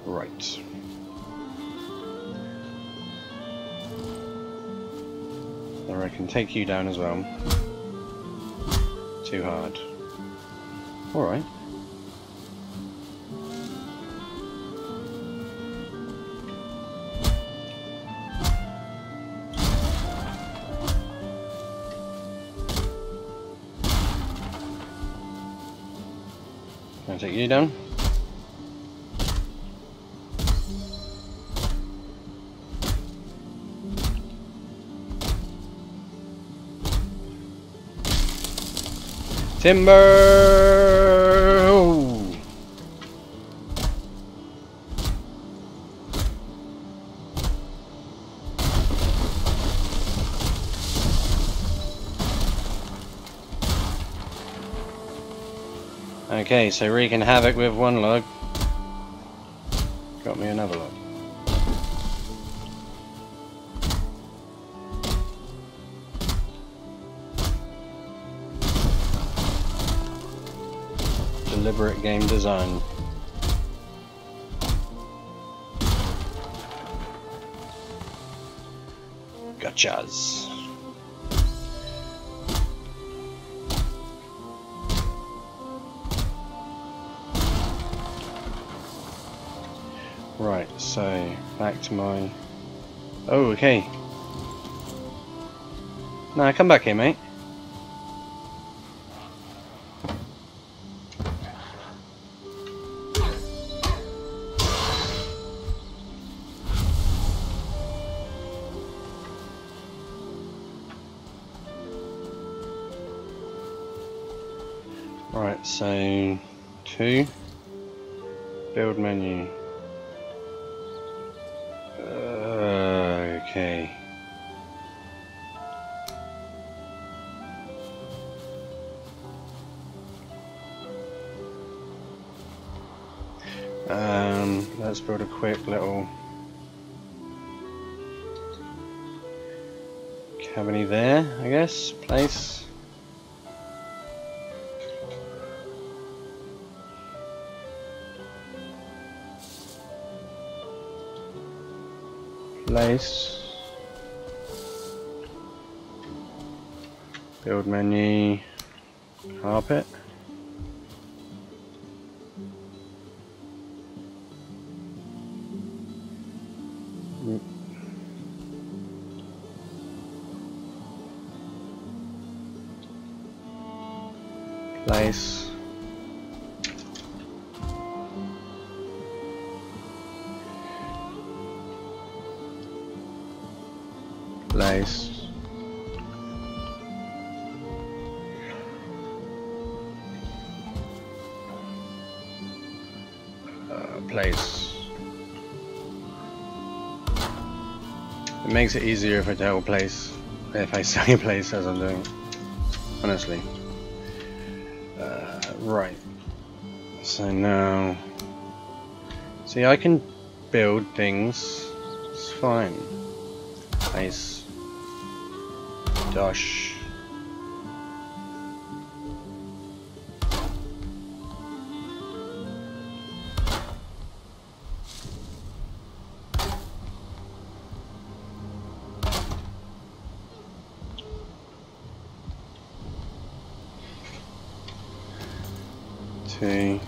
Right. Or I can take you down as well. Too hard. Alright. Can I take you down? Timber! Oh. Okay, so wreaking havoc with one log. Got me another log. Deliberate game design. Gotchas. Right, so back to my... Oh, okay. Nah, come back here, mate. Right, so 2, build menu. Okay. Let's build a quick little cavity there, I guess. Place. Place. Build menu. Carpet. Place. Place. Place. It makes it easier if I tell place, if I say place as I'm doing it, honestly. Right. So now, see, I can build things. It's fine. Place. Dash. Two.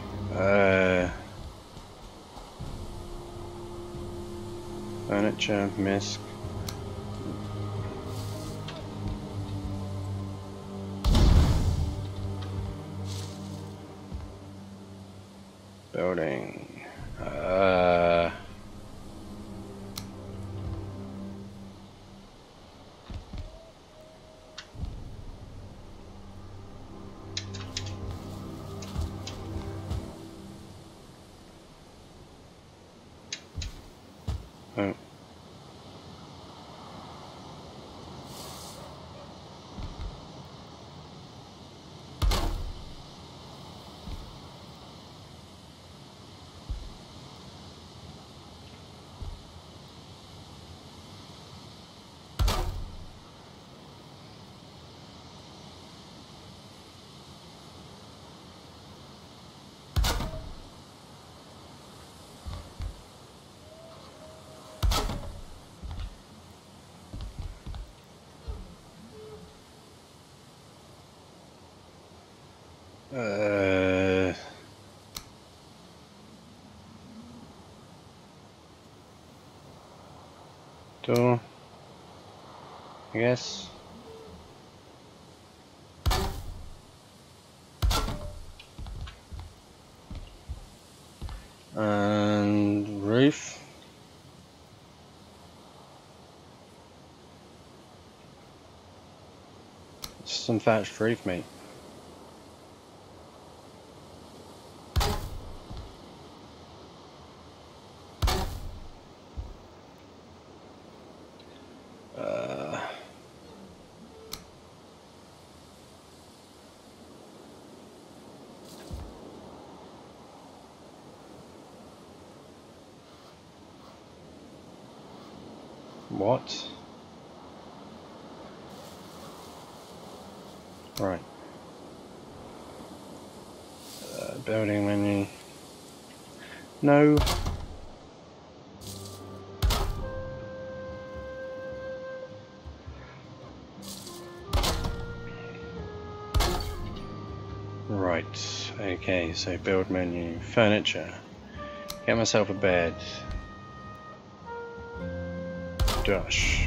Furniture, misc. Building. Oh. Door, I guess. And roof. Some thatched roof, mate. What? Right. Building menu. No. Right. Okay, so build menu. Furniture. Get myself a bed. Dash.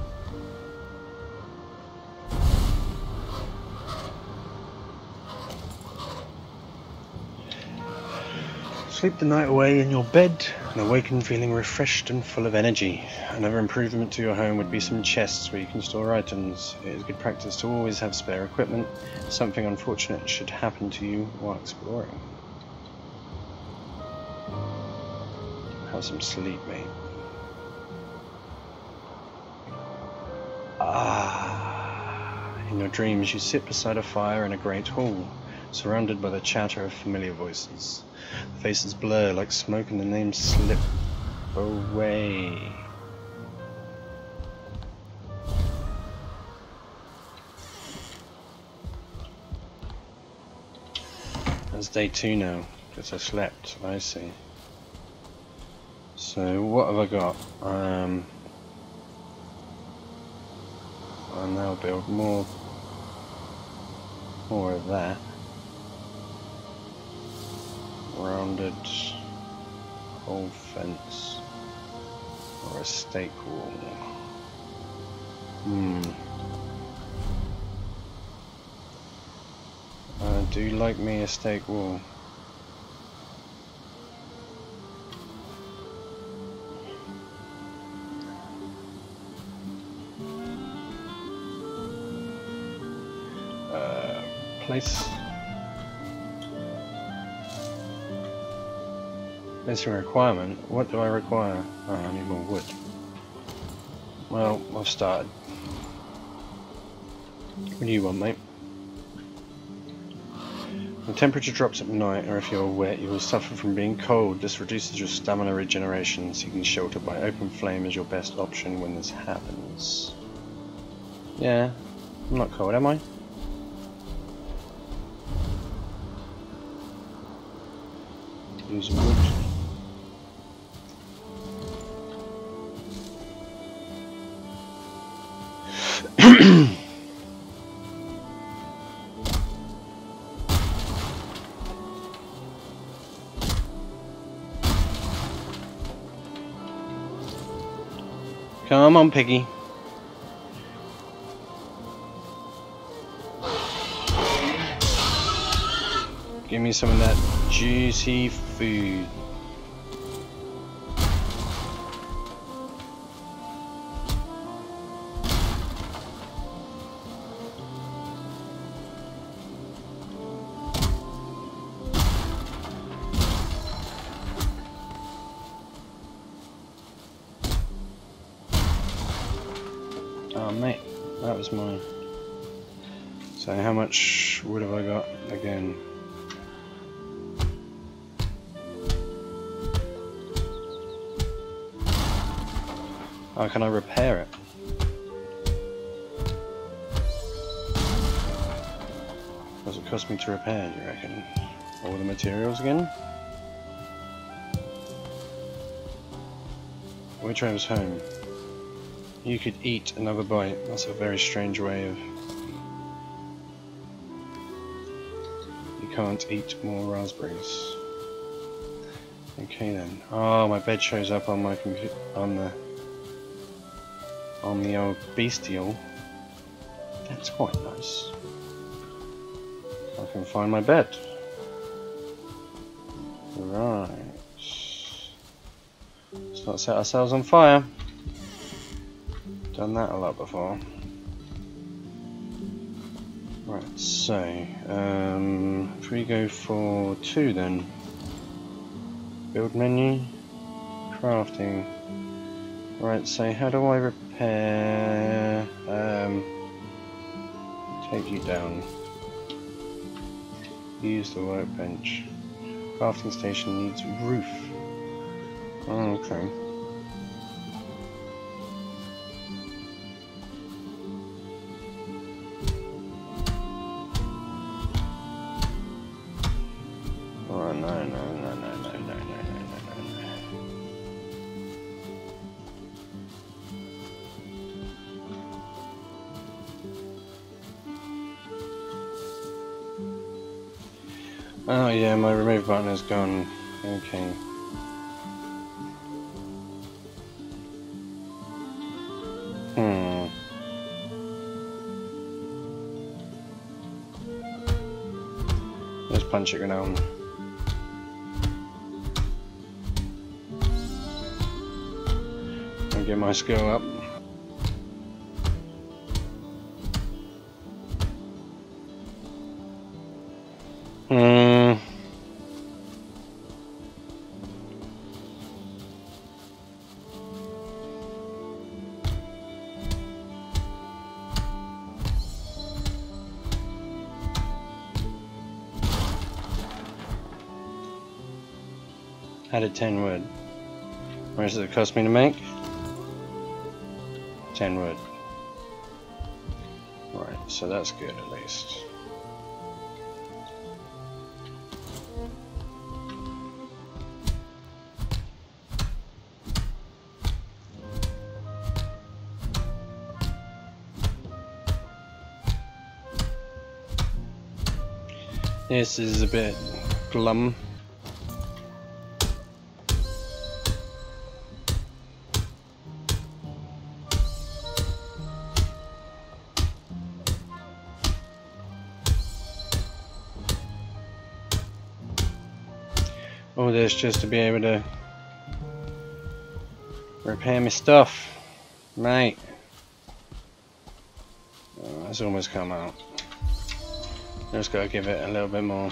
Sleep the night away in your bed and awaken feeling refreshed and full of energy. Another improvement to your home would be some chests where you can store items. It is good practice to always have spare equipment if something unfortunate should happen to you while exploring. Have some sleep, mate. In your dreams you sit beside a fire in a great hall, surrounded by the chatter of familiar voices. The faces blur like smoke and the names slip away. It's day 2 now, because I slept, I see. So what have I got? I'll now build more of that. Rounded whole fence or a stake wall. I do like me a stake wall. Place. That's a requirement. What do I require? Oh, I need more wood. Well, I've started. What do you want, mate? The temperature drops at night, or if you're wet, you will suffer from being cold. This reduces your stamina regeneration. Seeking shelter by open flame is your best option when this happens. Yeah, I'm not cold, am I? Use wood. Come on, piggy. Give me some of that juicy food. Oh mate, that was mine. So how much wood have I got again? Oh, can I repair it? What does it cost me to repair, do you reckon? All the materials again? Which way was home? You could eat another bite. That's a very strange way of... You can't eat more raspberries. Okay then. Oh, my bed shows up on my on the old bestial. That's quite nice. I can find my bed. Right. Let's not set ourselves on fire. Done that a lot before. Right, so if we go for 2 then. Build menu, crafting. Right, so how do I repair? Take you down. Use the workbench. Crafting station needs roof. Oh, okay. Oh, no. Oh yeah, my remove button is gone. Okay. Let's punch it down. And get my skill up. Added 10 wood. How much does it cost me to make? 10 wood. Right, so that's good at least. This is a bit glum. All this just to be able to repair my stuff, mate. Oh, that's almost come out. Just gotta give it a little bit more.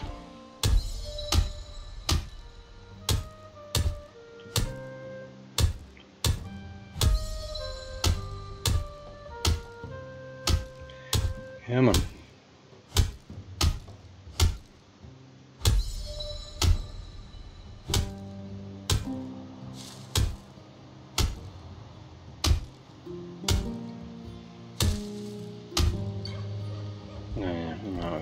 Come on. No.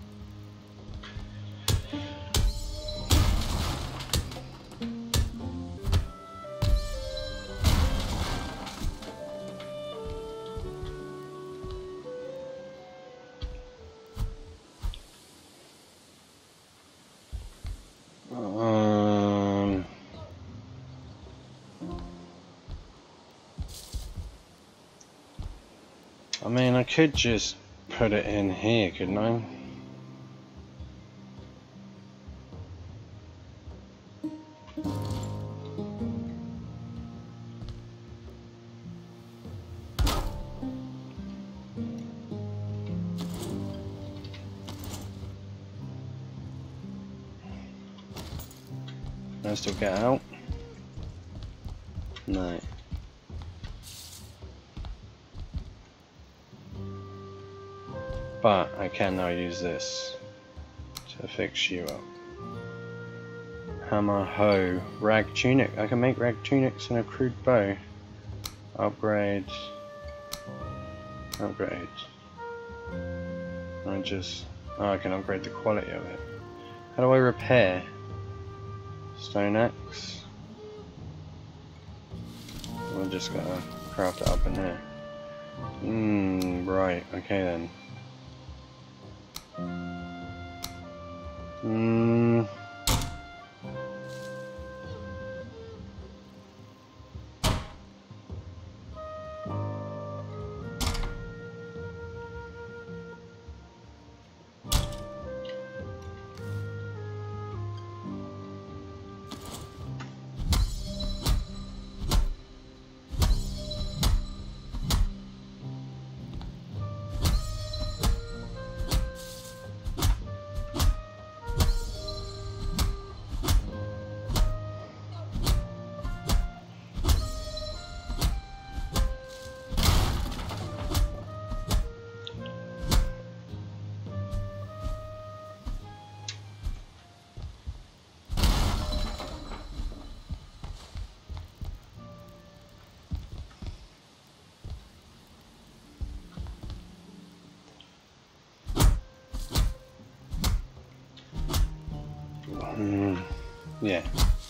I mean, I could just put it in here, couldn't I? Can I still get out? No. But I can now use this to fix you up. Hammer, hoe, rag tunic. I can make rag tunics and a crude bow. Upgrade. Upgrade. I can upgrade the quality of it. How do I repair? Stone axe. We're just gonna craft it up in here. Right, okay then. Hmm. Yeah.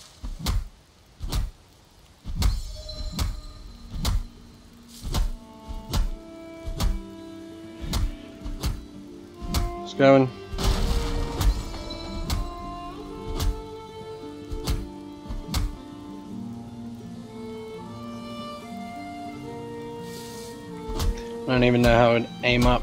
It's going. I don't even know how to aim up.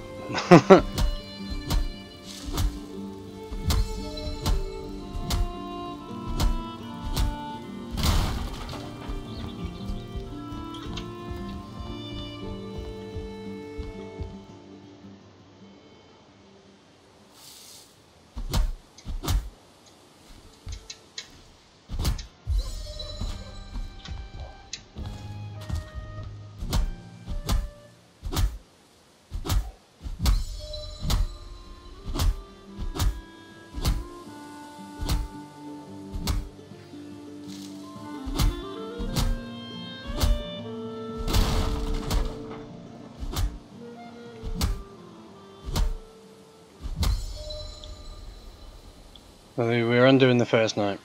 Well, we were undoing the first night.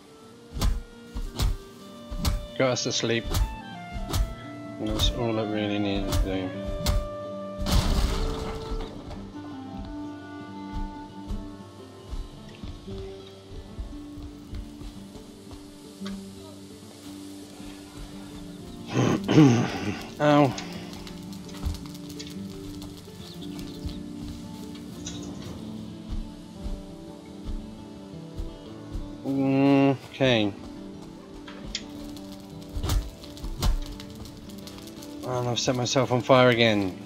Got us to sleep. And that's all it really needed to do. Ow. Okay. And I've set myself on fire again.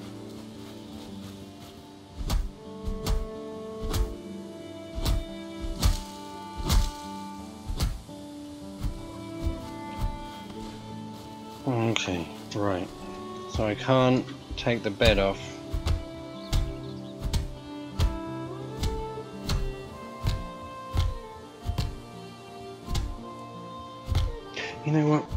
Okay, right. So I can't take the bed off. You know what?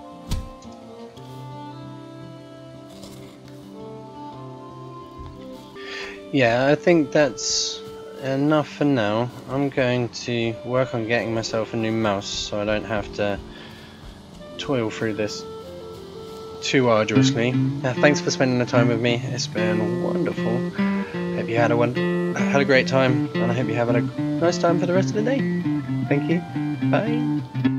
Yeah, I think that's enough for now. I'm going to work on getting myself a new mouse so I don't have to toil through this too arduously. Thanks for spending the time with me. It's been wonderful. Hope you had a great time, and I hope you have a nice time for the rest of the day. Thank you. Bye.